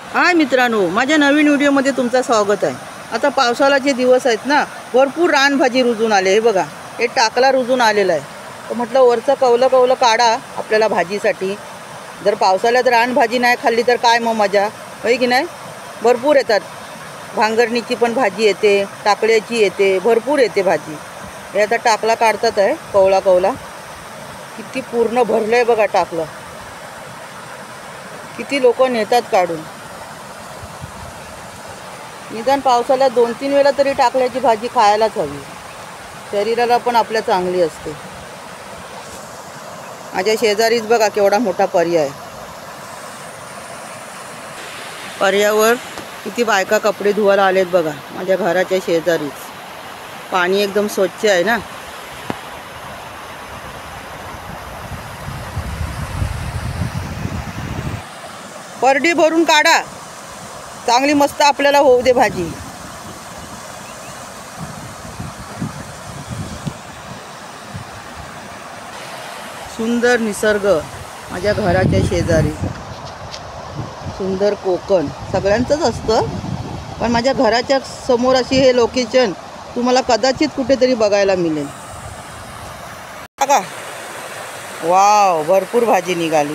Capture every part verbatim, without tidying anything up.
हाय मित्रांनो, माझ्या नवीन व्हिडिओमध्ये तुमचं स्वागत आहे। आता पावसाळ्याचे दिवस आहेत ना, भरपूर रानभाजी रुजून आले। हे बघा, हे टाकला रुजून आलेला आहे। तर म्हटलं वरचं कवलं कवलं काढा आपल्याला भाजीसाठी। जर पावसाळ्यात रानभाजी नाही खाल्ली तर काय मग मजा होय की नाही। भरपूर येतात, भांगरणीची पण भाजी येते, टाकल्याची येते, भरपूर येते भाजी। हे आता टाकला काढतात आहे, कवला कवला किती पूर्ण भरलंय बघा टाकलं। किती लोक नेतात काढून। निदान पावसाळ्यात दोन तीन वेळा तरी टाकल्याची भाजी खायलाच हवी, शरीराला पण आपल्या चांगली असते। माझ्या शेजारीच बघा केवढा मोठा पर्याय, पर्यावर किती बायका कपडे धुवायला आलेत बघा। माझ्या घराच्या शेजारीच पाणी एकदम स्वच्छ आहे ना। परडी भरून काढा, चांगली मस्त आपल्याला होऊ दे भाजी। सुंदर निसर्ग माझ्या घराच्या शेजारी, सुंदर कोकण सगळ्यांचंच असतं, पण माझ्या घराच्या समोर अशी हे लोकेशन तुम्हाला कदाचित कुठेतरी बघायला मिळेल। बघा, वाव, भरपूर भाजी निघाली।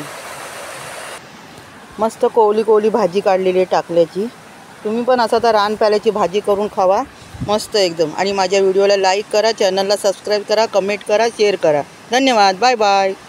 मस्त कोवली कोवली भाजी काढलेली आहे टाकल्याची। तुम्ही पण असं तर रान प्याल्याची भाजी करून खावा, मस्त एकदम। आणि माझ्या व्हिडिओला लाईक करा, चॅनलला सबस्क्राईब करा, कमेंट करा, शेअर करा। धन्यवाद, बाय बाय।